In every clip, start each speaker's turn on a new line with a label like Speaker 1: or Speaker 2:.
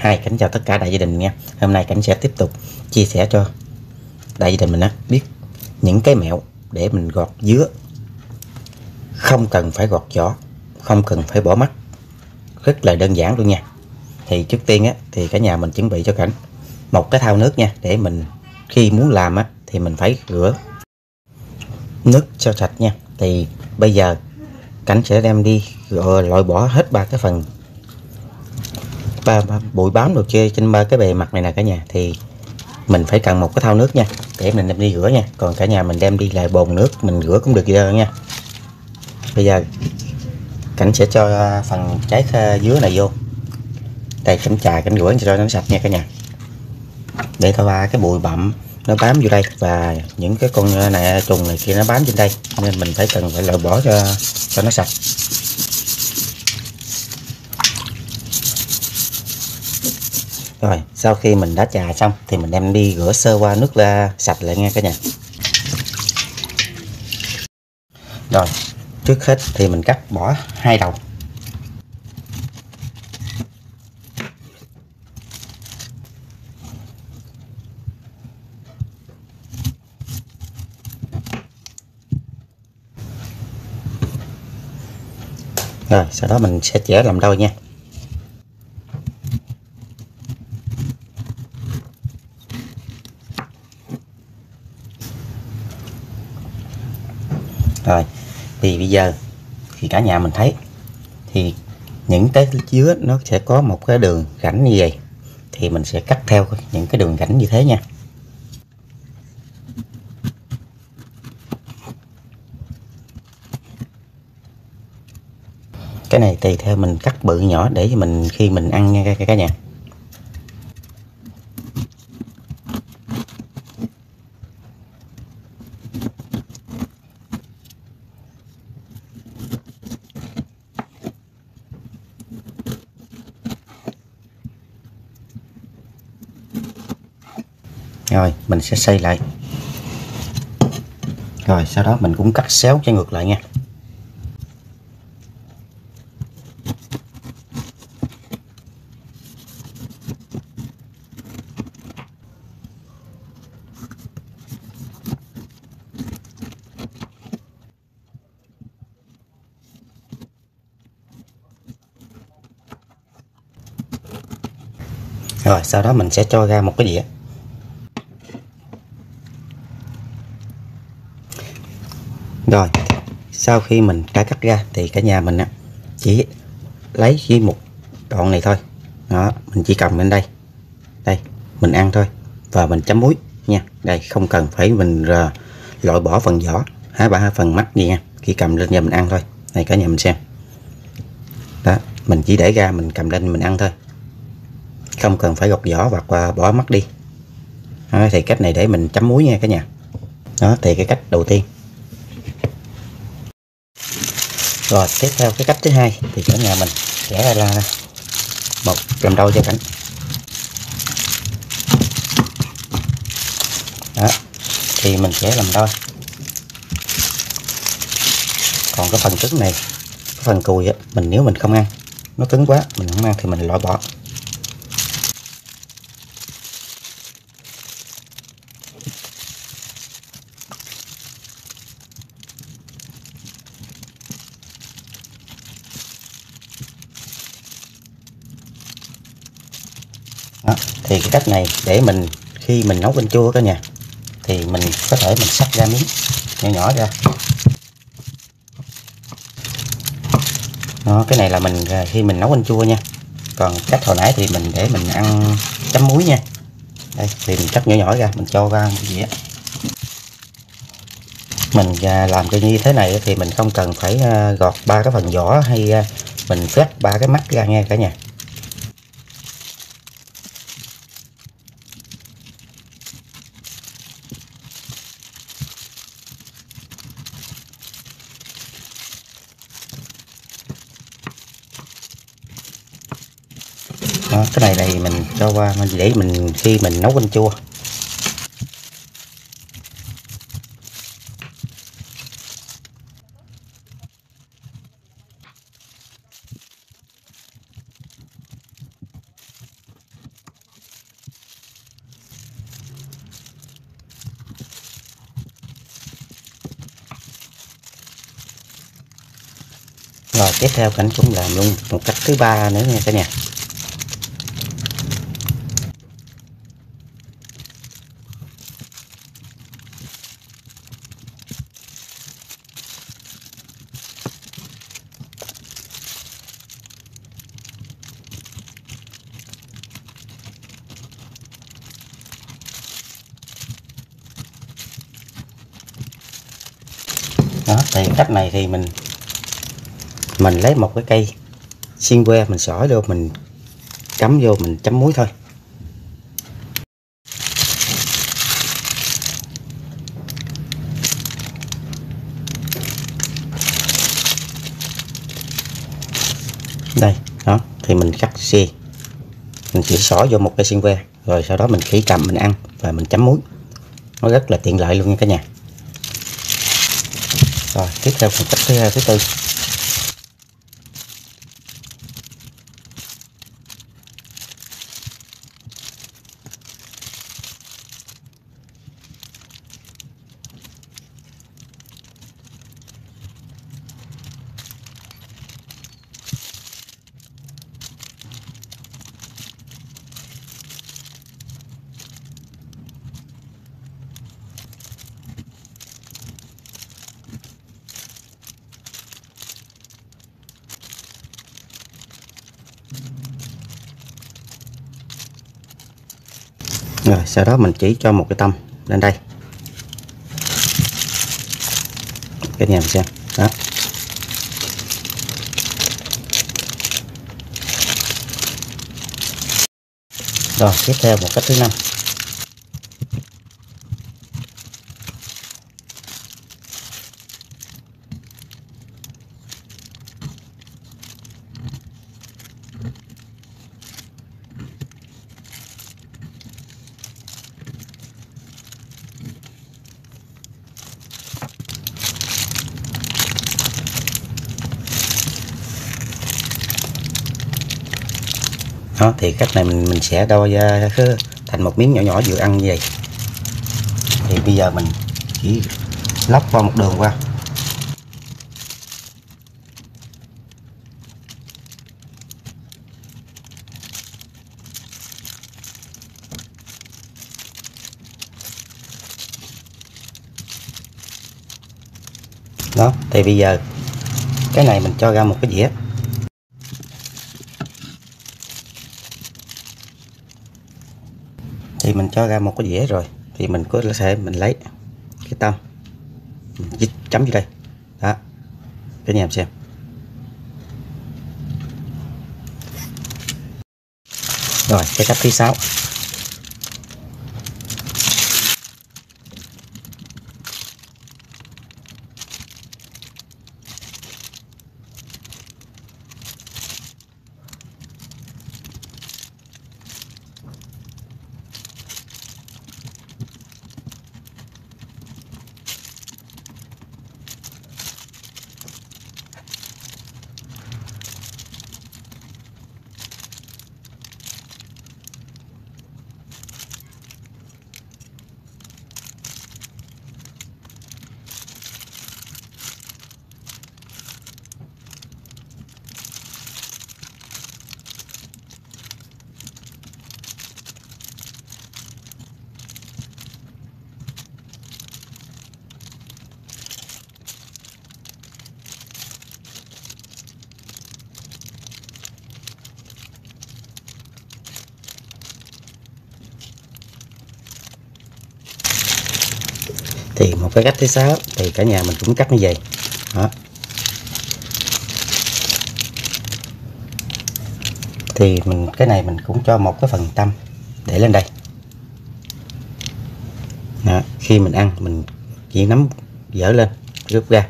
Speaker 1: Hi, Cảnh chào tất cả đại gia đình nha. Hôm nay Cảnh sẽ tiếp tục chia sẻ cho đại gia đình mình biết những cái mẹo để mình gọt dứa không cần phải gọt vỏ, không cần phải bỏ mắt, rất là đơn giản luôn nha. Thì trước tiên thì cả nhà mình chuẩn bị cho Cảnh một cái thau nước nha, để mình khi muốn làm thì mình phải rửa nước cho sạch nha. Thì bây giờ Cảnh sẽ đem đi loại bỏ hết ba cái phần bụi bám đồ chơi trên ba cái bề mặt này nè cả nhà. Thì mình phải cần một cái thau nước nha, để mình đem đi rửa nha. Còn cả nhà mình đem đi lại bồn nước mình rửa cũng được nha. Bây giờ Cảnh sẽ cho phần trái dứa này vô đây, Cảnh chà Cảnh rửa cho nó sạch nha cả nhà, để thôi ba cái bụi bặm nó bám vô đây và những cái con này trùng này kia nó bám trên đây, nên mình phải loại bỏ cho nó sạch. Rồi sau khi mình đã chà xong thì mình đem đi rửa sơ qua nước sạch lại nha cả nhà. Rồi trước hết thì mình cắt bỏ hai đầu. Rồi sau đó mình sẽ chẻ làm đôi nha. Rồi thì bây giờ thì cả nhà mình thấy thì những cái dứa nó sẽ có một cái đường rãnh như vậy, thì mình sẽ cắt theo những cái đường rãnh như thế nha. Cái này tùy theo mình cắt bự nhỏ để cho mình khi mình ăn nha cả nhà. Rồi mình sẽ xây lại. Rồi sau đó mình cũng cắt xéo cho ngược lại nha. Rồi sau đó mình sẽ cho ra một cái dĩa. Rồi sau khi mình đã cắt ra thì cả nhà mình chỉ lấy chỉ một đoạn này thôi. Đó, mình chỉ cầm lên đây, đây mình ăn thôi, và mình chấm muối nha. Đây không cần phải mình loại bỏ phần vỏ ba phần mắt gì nha, chỉ cầm lên và mình ăn thôi. Này cả nhà mình xem đó, mình chỉ để ra mình cầm lên mình ăn thôi, không cần phải gọt vỏ hoặc bỏ mắt đi. Đó, thì cách này để mình chấm muối nha cả nhà. Đó thì cái cách đầu tiên. Rồi tiếp theo cái cách thứ hai thì cả nhà mình sẽ là một làm đôi cho Cảnh. Đó thì mình sẽ làm đôi. Còn cái phần cứng này, cái phần cùi mình nếu mình không ăn, nó cứng quá mình không ăn thì mình loại bỏ. Đó, thì cái cách này để mình khi mình nấu canh chua cả nhà thì mình có thể mình xắt ra miếng nhỏ nhỏ ra. Đó, cái này là mình khi mình nấu canh chua nha. Còn cách hồi nãy thì mình để mình ăn chấm muối nha. Đây thì mình cắt nhỏ nhỏ ra mình cho ra một dĩa. Mình làm cái như thế này thì mình không cần phải gọt ba cái phần vỏ hay mình phét ba cái mắt ra nha cả nhà. Đó, cái này mình cho qua để mình khi mình nấu canh chua. Rồi tiếp theo Cảnh cũng làm luôn một cách thứ ba nữa nha cả nhà. Đó, thì cách này thì mình lấy một cái cây xiên que, mình xỏ vô, mình cắm vô, mình chấm muối thôi. Đây, đó, thì mình cắt xiên, mình chỉ xỏ vô một cây xiên que, rồi sau đó mình chỉ cầm mình ăn và mình chấm muối, nó rất là tiện lợi luôn nha cả nhà. Rồi tiếp theo phần cách thứ tư. Rồi sau đó mình chỉ cho một cái tâm lên đây, cái nhà mình xem đó. Rồi tiếp theo một cách thứ năm. Đó, thì cách này mình sẽ đo ra thành một miếng nhỏ nhỏ vừa ăn như vậy. Thì bây giờ mình chỉ lóc qua một đường qua. Đó, thì bây giờ cái này mình cho ra một cái dĩa. Thì mình cho ra một cái dĩa rồi thì mình có thể mình lấy cái tâm mình chấm vô đây đó, cái nhà em xem. Rồi cái cách thứ 6. Thì một cái cách thứ 6 thì cả nhà mình cũng cắt như vậy đó. Thì mình cái này mình cũng cho một cái phần tâm để lên đây đó. Khi mình ăn mình chỉ nắm dở lên rút ra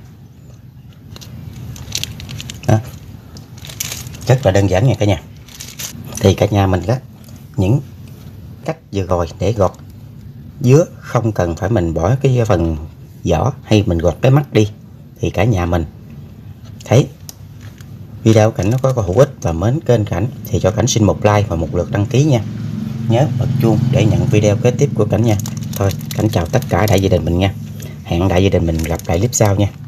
Speaker 1: đó. Rất là đơn giản nha cả nhà. Thì cả nhà mình có những cách vừa rồi để gọt dứa, không cần phải mình bỏ cái phần vỏ hay mình gọt cái mắt đi. Thì cả nhà mình thấy video Cảnh nó có hữu ích và mến kênh Cảnh thì cho Cảnh xin một like và một lượt đăng ký nha. Nhớ bật chuông để nhận video kế tiếp của Cảnh nha. Thôi Cảnh chào tất cả đại gia đình mình nha. Hẹn đại gia đình mình gặp lại clip sau nha.